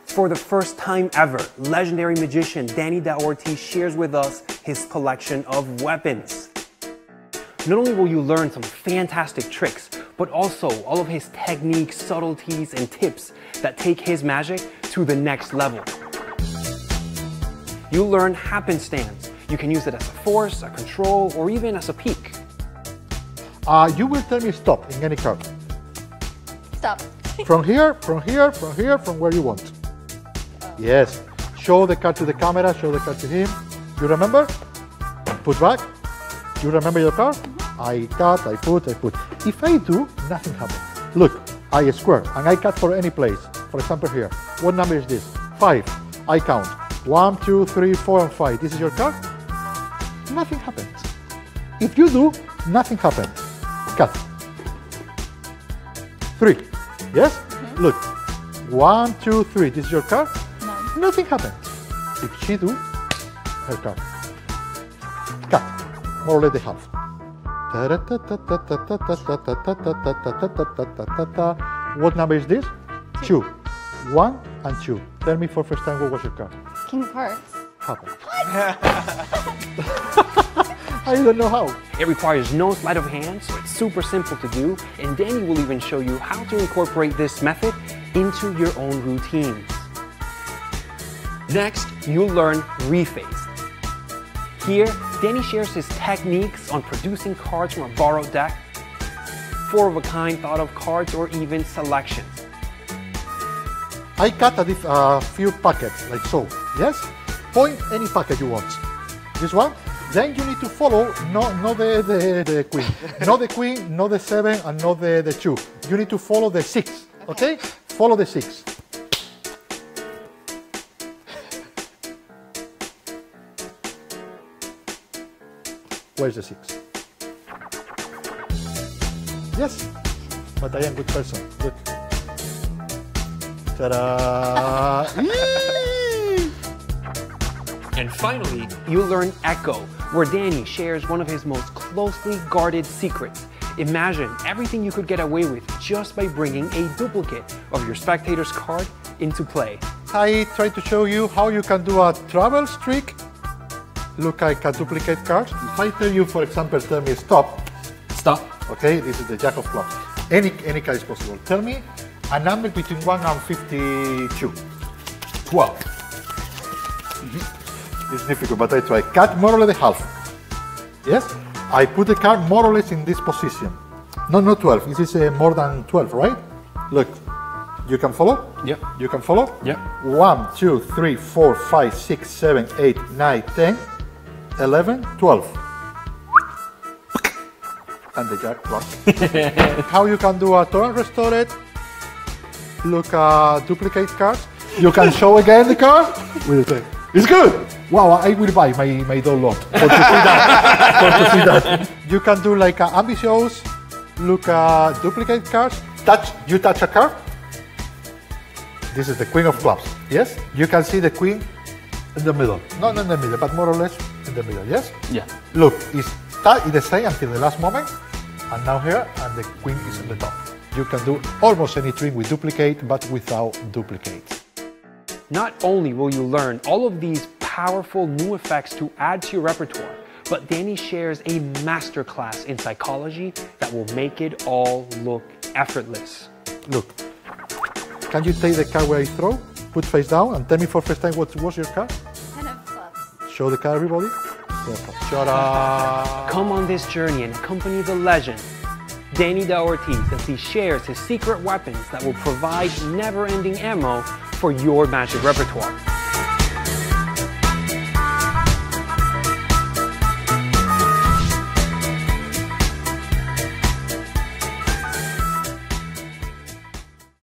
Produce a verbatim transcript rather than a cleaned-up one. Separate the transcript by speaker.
Speaker 1: For the first time ever, legendary magician Dani DaOrtiz shares with us his collection of weapons. Not only will you learn some fantastic tricks, but also all of his techniques, subtleties, and tips that take his magic to the next level. You'll learn Happenstance. You can use it as a force, a control, or even as a peek.
Speaker 2: Uh, you will tell me stop in any card.
Speaker 3: Stop.
Speaker 2: From here, from here, from here, from where you want. Yes. Show the card to the camera, show the card to him. You remember? Put back. You remember your card? Mm-hmm. I cut, I put, I put. If I do, nothing happens. Look, I square and I cut for any place. For example here. What number is this? Five. I count. One, two, three, four, and five. This is your card? Nothing happens. If you do, nothing happens. Cut. Three. Yes? Mm-hmm. Look. One, two, three. This is your card? No. Nothing happens. If she do, her card. Cut. More or less the half. What number is this? Two. One and two. Tell me for first time what was your card?
Speaker 3: King of Hearts.
Speaker 2: Happened. I don't know how.
Speaker 1: It requires no sleight of hand, so it's super simple to do, and Dani will even show you how to incorporate this method into your own routines. Next, you'll learn Rephased. Here, Dani shares his techniques on producing cards from a borrowed deck, four-of-a-kind thought of cards, or even selections.
Speaker 2: I cut a diff, uh, few packets, like so, yes? Point any packet you want. This one? Then you need to follow, no, not the, the, the queen, not the queen, not the seven, and not the, the two. You need to follow the six, okay? Follow the six. Where's the six? Yes, but I am a good person. Look. Ta-da!
Speaker 1: And finally, you'll learn Echo, where Dani shares one of his most closely guarded secrets. Imagine everything you could get away with just by bringing a duplicate of your spectator's card into play.
Speaker 2: I try to show you how you can do a travel trick. Look, I can duplicate cards. If I tell you, for example, tell me stop.
Speaker 1: Stop.
Speaker 2: Okay, this is the Jack of Clubs. Any, any card is possible. Tell me a number between one and fifty-two. twelve. Mm-hmm. It's difficult, but I try. Cut more or less half. Yes? I put the card more or less in this position. No, not twelve. This is uh, more than twelve, right? Look. You can follow?
Speaker 1: Yep.
Speaker 2: You can follow?
Speaker 1: Yep.
Speaker 2: one, two, three, four, five, six, seven, eight, nine, ten, eleven, twelve. And the Jack plus. How you can do a torrent restored? Look, uh, duplicate cards. You can show again the card. It's good. Wow, I will buy my, my doll lot for to see that. for to see that. You can do like uh, ambitious. Look, uh, duplicate cards. Touch. You touch a card. This is the Queen of Clubs. Yes. You can see the Queen in the middle. Not in the middle, but more or less in the middle. Yes.
Speaker 1: Yeah.
Speaker 2: Look, it's the same until the last moment, and now here, and the Queen is on the top. You can do almost any trick with duplicate, but without duplicates.
Speaker 1: Not only will you learn all of these powerful new effects to add to your repertoire, but Dani shares a masterclass in psychology that will make it all look effortless.
Speaker 2: Look, can you take the card where I throw, put face down, and tell me for first time what was your card?
Speaker 3: Ten of Clubs.
Speaker 2: Show the card, everybody.
Speaker 1: Come on this journey and accompany the legend, Dani DaOrtiz, as he shares his secret weapons that will provide never-ending ammo for your magic repertoire.